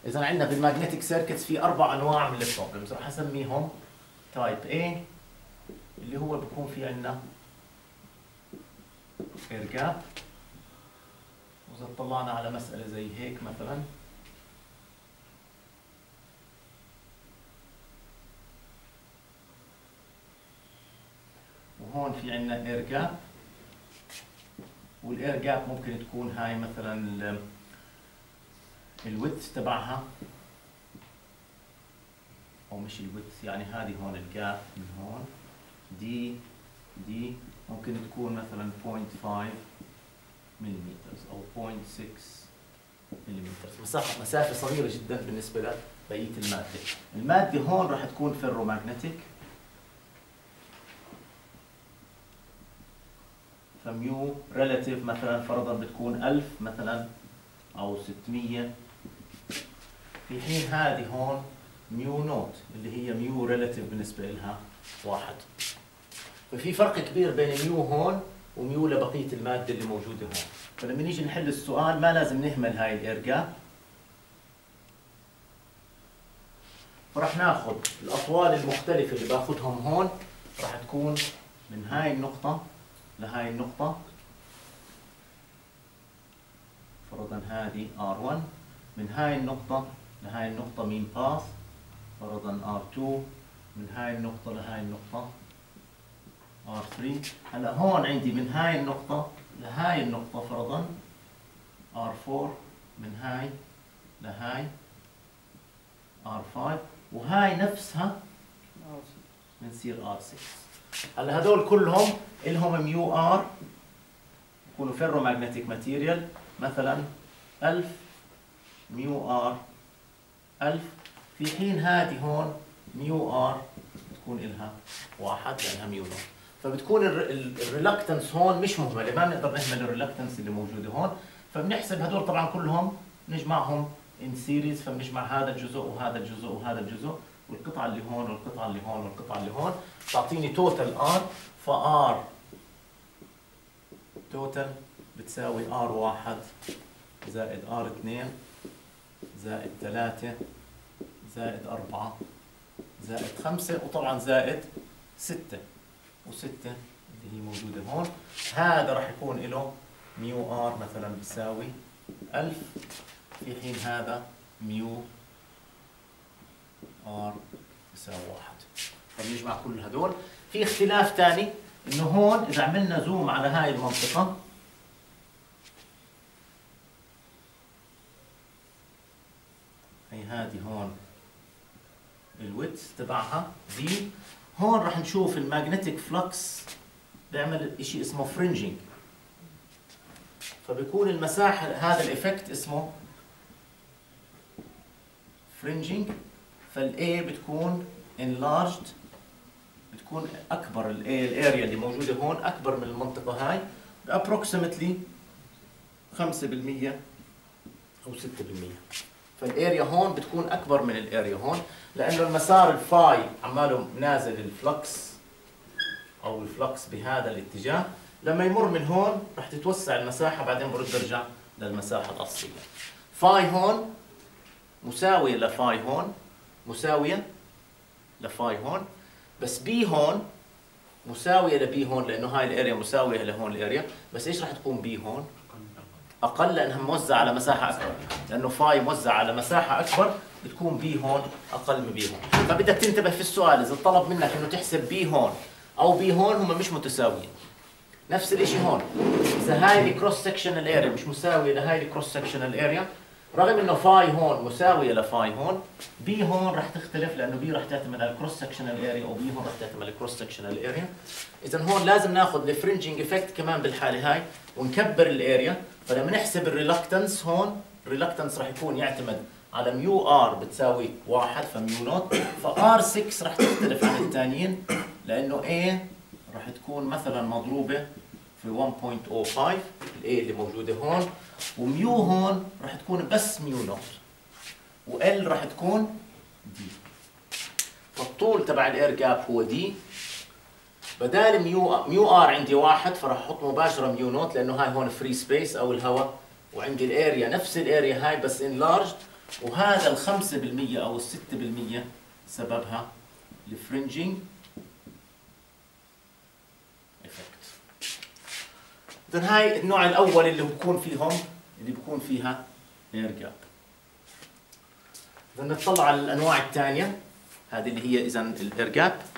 اذا عندنا بالماجنتيك سيركتس في 4 انواع من البروبلمز، راح اسميهم تايب A اللي هو بكون في عندنا اير جاب. واذا اطلعنا على مسألة زي هيك مثلا، وهون في عندنا اير جاب، والاير جاب ممكن تكون هاي مثلا الويدث تبعها، او مش الويدث، يعني هذه هون الجاب من هون دي ممكن تكون مثلا 0.5 ملم او 0.6 ملم، مسافة صغيرة جدا بالنسبة لبقية المادة. المادة هون راح تكون فيرومagnetic، فميو ريلاتيف مثلا فرضا بتكون 1000 مثلا او 600، في حين هذه هون ميو نوت اللي هي ميو ريلاتيف بالنسبة لها 1. ففي فرق كبير بين ميو هون وميو لبقية المادة اللي موجودة هون. فلما نيجي نحل السؤال ما لازم نهمل هاي الاير جاب، فرح ناخذ الاطوال المختلفة اللي باخذهم هون، راح تكون من هاي النقطة لهاي النقطة، فرضا هذه R1، من هاي النقطة لهاي النقطة مين باث، فرضا R2، من هاي النقطة لهاي النقطة R3. هلا هون عندي من هاي النقطة لهاي النقطة فرضا R4، من هاي لهاي R5، وهاي نفسها بنصير R6. هلا هدول كلهم إلهم ميو ار، يكونوا فيرومagnetic ماتيريال، مثلا 1000 ميو ار 1000، في حين هذه هون ميو ار تكون إلها 1 لأنها ميو نوت. فبتكون الريلكتنس هون مش مهملة، ما بنقدر نهمل الريلكتنس اللي موجودة هون. فبنحسب هدول طبعا كلهم نجمعهم ان سيريز، فبنجمع هذا الجزء وهذا الجزء وهذا الجزء، والقطعة اللي هون والقطعة اللي هون والقطعة اللي هون، تعطيني توتال ار. فار توتال بتساوي R1 زائد R2 زائد 3 زائد 4 زائد 5 وطبعا زائد 6، و6 اللي هي موجودة هون. هذا راح يكون له ميو ار مثلا بيساوي 1000، في حين هذا ميو ار بيساوي 1. فبنجمع كل هدول. في اختلاف ثاني انه هون اذا عملنا زوم على هاي المنطقة، هي هذه هون الويدث تبعها دي، هون راح نشوف الماجنتيك فلكس بيعمل شيء اسمه فرنجينج، فبيكون المساحة هذا الإفكت اسمه فرنجينج. فالA بتكون enlarged، بتكون أكبر الاريا اللي موجودة هون أكبر من المنطقة هاي approximately 5% أو 6%. فالاريا هون بتكون أكبر من الاريا هون، لأنه المسار الفاي عماله نازل الفلكس أو الفلكس بهذا الاتجاه، لما يمر من هون رح تتوسع المساحة، بعدين برد برجع للمساحة الأصلية. فاي هون مساوية لفاي هون، مساوية لفاي هون، بس بي هون مساوية لبي هون، لأنه هاي الاريا مساوية لهون الاريا، بس إيش رح تكون بي هون؟ أقل، لأنها موزعة على مساحة أكبر، لأنه فاي موزع على مساحة أكبر، بتكون بي هون أقل من بي هون. فبدك تنتبه في السؤال إذا طلب منك إنه تحسب بي هون أو بي هون، هم مش متساويين. نفس الشيء هون، إذا هاي الكروس سكشنال اريا مش مساوية لهاي الكروس سكشنال اريا، رغم إنه فاي هون مساوية لفاي هون، بي هون رح تختلف، لأنه بي رح تعتمد على الكروس سكشنال اريا وبي هون رح تعتمد على الكروس سكشنال اريا. إذا هون لازم ناخذ الفرنجينج افكت كمان بالحالة هاي ونكبر الاريا. فلما نحسب الريلكتنس هون، الريلكتنس رح يكون يعتمد على ميو ار بتساوي 1 فميو نوت، فار 6 رح تختلف عن الثانيين، لأنه A رح تكون مثلا مضروبة في 1.05 الاي اللي موجوده هون، وميو هون راح تكون بس ميو نوت، وال راح تكون دي. فالطول تبع الاير جاب هو دي. بدال ميو ار عندي 1 فراح احط مباشره ميو نوت، لانه هاي هون فري سبيس او الهواء، وعندي الاريا نفس الاريا هاي بس انلارجد، وهذا ال 5% أو ال 6% سببها الفرنجينج إفكت. إذن هاي النوع الأول اللي بيكون فيها اير جاب. إذا نطلع على الأنواع الثانية، هذه اللي هي إذن الاير جاب.